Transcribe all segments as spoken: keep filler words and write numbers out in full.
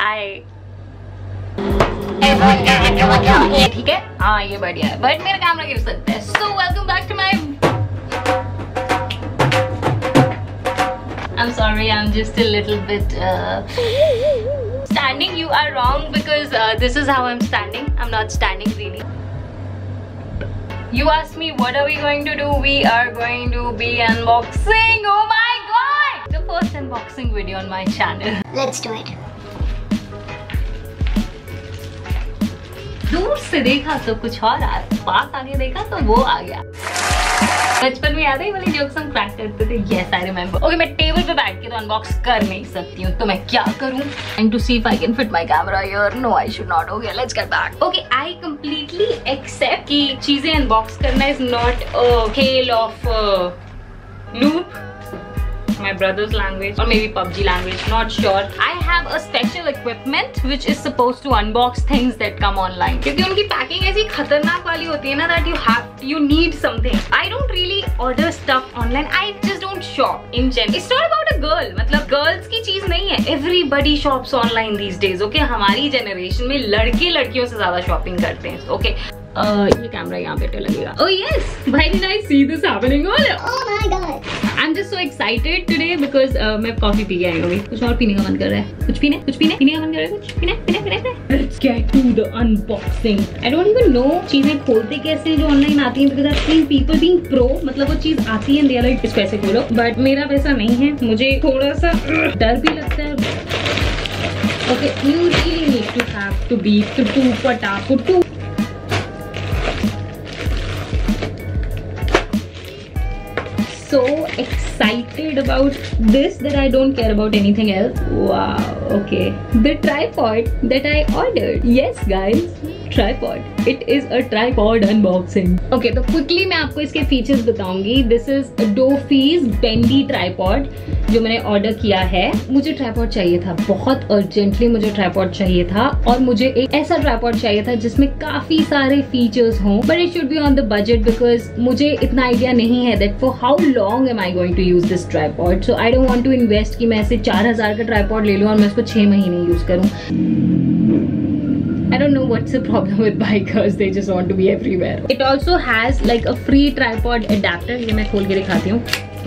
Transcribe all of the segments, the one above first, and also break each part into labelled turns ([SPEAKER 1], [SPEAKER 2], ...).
[SPEAKER 1] हाय। ठीक है, हाँ ये बढ़िया है, बट मेरा कैमरा गिर सकता है। So welcome back to my, I'm sorry, I'm just a little bit uh, standing. You are wrong because uh, this is how I'm standing. I'm not standing really. You asked me what are we going to do? We are going to be unboxing. Oh my god! The first unboxing video on my channel.
[SPEAKER 2] Let's do it.
[SPEAKER 1] दूर से देखा तो कुछ और आ, पास आके देखा तो वो आ गया। बचपन में याद है वाली जोक्स हम क्रैक करते थे। Yes I remember. ओके, मैं टेबल पे बैठ के तो अनबॉक्स कर नहीं सकती हूँ, तो मैं क्या करूँ? Trying to see if I can fit my camera here. No I should not. Okay let's get back. Okay, I completely accept कि चीजें अनबॉक्स करना इज नॉट अ खेल of loop, my brother's language or maybe P U B G language, not sure. I have a special equipment which is supposed to unbox things that come online. क्योंकि उनकी packing ऐसी खतरनाक वाली होती है ना that you have you need something. I don't really order stuff online. I just don't shop in general. It's not about a girl. मतलब girls की चीज नहीं है. Everybody shops online these days. Okay, हमारी generation में लड़के लड़कियों से ज्यादा शॉपिंग करते हैं. Okay. Uh, ये कैमरा यहाँ बेटर लगेगा. Oh yes, very nice. See this happening.
[SPEAKER 2] Oh my god.
[SPEAKER 1] I'm just so excited today because uh, मैं कॉफी पी के आई हूँ. कुछ और पीने का मन कर रहा है. कुछ पीने, कुछ पीने, पीने का मन कर रहा है. कुछ पीने, पीने, पीने. Let's get to the unboxing. I don't even know चीजें खोलते कैसे हैं जो ऑनलाइन आती हैं because I've seen people being pro. मतलब वो चीज आती है and like इसको ऐसे खोलो. But मेरा वैसा नहीं है. मुझे थोड़ा सा डर भी लगता है. Okay, you really need to have to be to do पटाखा. So excited about this that I don't care about anything else. Wow, okay. The tripod that I ordered. Yes guys, tripod. It is a tripod unboxing. Okay, तो quickly मैं आपको इसके features बताऊंगी. This is a Dofi's bendy tripod जो मैंने order किया है. मुझे ट्राइपॉड चाहिए था, बहुत अर्जेंटली मुझे ट्राइपॉड चाहिए था, और मुझे एक ऐसा ट्राइपॉड चाहिए था जिसमें काफी सारे फीचर्स हों, but it should be on the budget because मुझे इतना आइडिया नहीं है that for how long am I going to use this tripod. So I don't want to invest कि मैं ऐसे चार हजार का ट्राइपॉड ले लूं और मैं इसको छह महीने यूज करूं. I don't know what's the problem with bikers, they just want to be everywhere. It also has like a free tripod adapter. ये मैं खोल के दिखाती हूँ.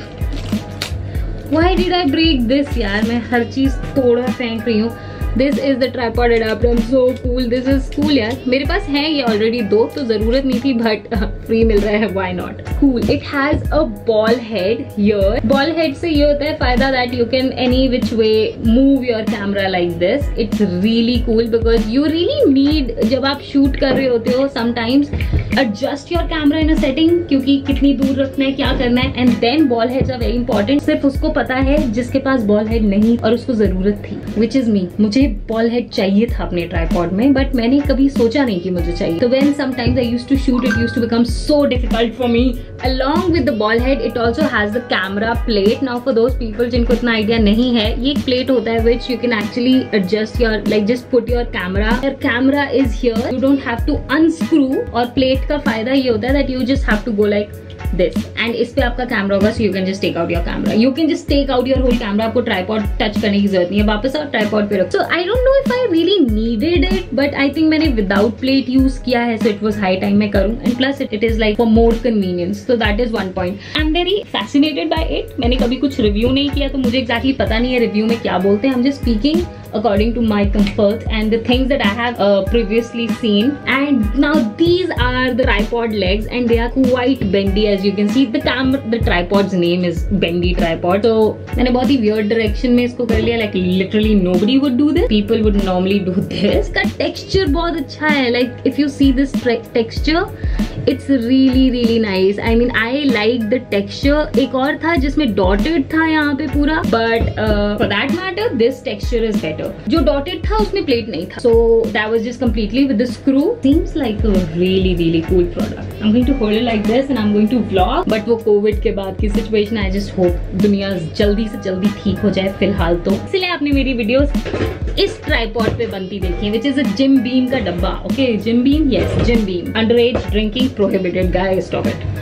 [SPEAKER 1] Why did I break this यार? मैं हर चीज तोड़ा फेंक रही हूँ. This is the tripod adapter. I'm so cool. This is cool यार. मेरे पास है ये ऑलरेडी दो, तो जरूरत नहीं थी, बट फ्री मिल रहा है. Why not? Cool. It has a ball head here. Ball head से ये होता है फायदा that you can any which way move your camera like this. It's really cool because you really need, जब आप shoot कर रहे होते हो sometimes adjust your camera in a setting, क्योंकि कितनी दूर रखना है, क्या करना है, and then ball heads are very important. सिर्फ उसको पता है जिसके पास ball head नहीं और उसको जरूरत थी, which is me. मुझे बॉल हेड चाहिए था अपने ट्राइपॉड में, बट मैंने कभी सोचा नहीं कि मुझे चाहिए. तो when sometimes I used to shoot, it used to become so difficult for me. Along with the ball head, it also has the camera plate. Now for those people जिनको इतना आइडिया नहीं है, ये एक प्लेट होता है which you can actually adjust your, like just put your camera. Your camera is here. You don't have to unscrew. और plate का फायदा ये होता है that you just have to go like this, and इस पे आपका कैमरा होगा, so you can just take out your camera. You can just take out your whole camera. आपको ट्राइपॉड टच करने की जरूरत नहीं है. वापस और ट्राइपॉड पे रखो. So I don't know if I really needed it, but I think मैंने without plate use किया है, so it was high time मैं करूँ. And plus it, it is like for more convenience. So that is one point. I'm very fascinated by it. मैंने कभी कुछ review नहीं किया, तो मुझे exactly पता नहीं है रिव्यू में क्या बोलते हैं. I'm just speaking according to my comfort and the things that I have uh, previously seen. And now these are the tripod legs, and they are quite bendy as you can see. The camera, the tripod's name is bendy tripod. So मैंने बहुत ही weird direction में इसको कर लिया. Like literally nobody would do this. People would normally do this. इसका texture बहुत अच्छा है. Like if you see this texture, it's really really nice. I mean I like the texture. एक और था जिसमें dotted था यहाँ पे पूरा, but uh, for that matter this texture is better. जो dotted था उसमें plate नहीं था, so that was just completely with the screw. Seems like a really really cool product. I'm going to hold it like this and I'm going to vlog. But वो Covid के बाद की situation, I just hope दुनिया जल्दी से जल्दी ठीक हो जाए फिलहाल तो. इसलिए आपने मेरी वीडियोस इस ट्राइपॉड पे बनती देखी है, which is a Jim Beam का डब्बा. Okay, Jim Beam, yes, Jim Beam. Underage drinking prohibited, guys, stop it.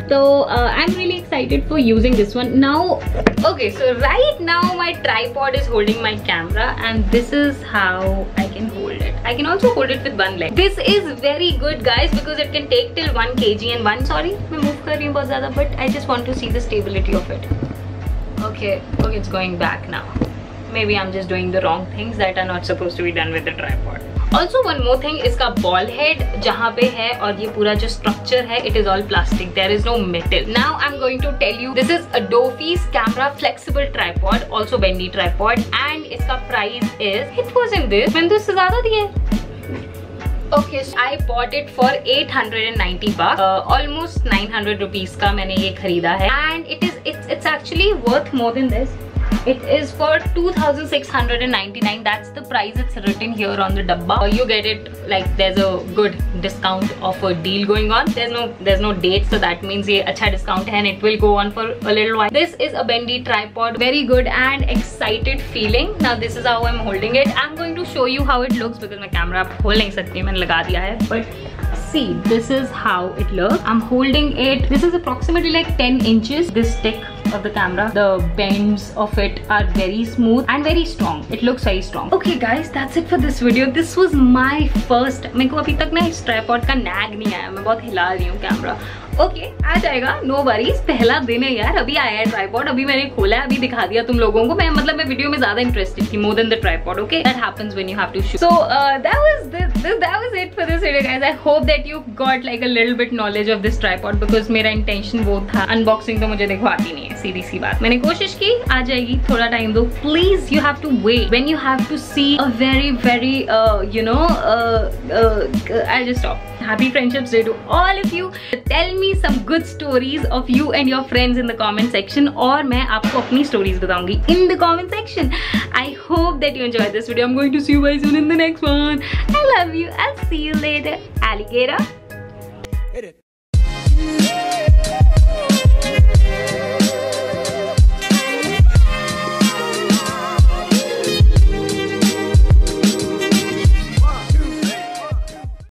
[SPEAKER 1] So uh, I'm really excited for using this one now. Okay, so right now my tripod is holding my camera, and this is how I can hold it. I can also hold it with one leg. This is very good guys because it can take till one kilogram and one, sorry मैं move कर रही हूँ बहुत ज़्यादा, but I just want to see the stability of it. Okay, okay, it's going back now. Maybe I'm just doing the wrong things that are not supposed to be done with the tripod. Also one more thing, इसका ball head जहाँ पे है और ये पूरा जो structure है, it is all plastic. There is no metal. Now I'm going to tell you, this is Adobe's camera flexible tripod, also bendy tripod, and इसका price is, it was in this, मैंने तो इससे ज़्यादा दिया है. Okay, so I bought it for eight hundred ninety bucks, uh, almost nine hundred rupees का मैंने ये खरीदा है, and it is it's it's actually worth more than this. It is for two thousand six hundred ninety-nine. That's the price it's written here on the dabba. Uh, you get it like there's a good discount offer deal going on. There's no there's no date, so that means ये अच्छा discount है and it will go on for a little while. This is a bendy tripod, very good and excited feeling. Now this is how I'm holding it. I'm going to show you how it looks because मैं camera खोल नहीं सकती, मैंने लगा दिया है. But see, this is how it looks. I'm holding it. This is approximately like ten inches. This stick of the camera, the bends of it are very smooth and very strong. It looks very strong. Okay guys, that's it for this video. This was my first, मेरे को अभी तक ना इस tripod का nag नहीं आया, मैं बहुत हिला रही हूँ कैमरा. ओके okay, आ जाएगा, नो वरीज. पहला दिन है यार, अभी आया है ट्राइपॉड, अभी मैंने खोला है, अभी दिखा दिया तुम लोगों को. मैं मतलब मैं वीडियो में ज्यादा इंटरेस्टेड थी more than the tripod. Okay, that happens when you have to shoot. So that was that was it for this video guys. I hope that you got like a little bit knowledge of this tripod because मेरा intention वो था. Unboxing तो मुझे देखो आती नहीं है, सीधी सी बात. मैंने कोशिश की, आ जाएगी, थोड़ा टाइम दो please. You have to wait when you have to see a very very you know I just stop. Happy Friendships Day to all of you. Tell me some good stories of you and your friends in the comment section, और मैं आपको अपनी stories बताऊंगी in the comment section. I hope that you enjoyed this video. I'm going to see you guys soon in the next one. I love you. I'll see you later. Alligator.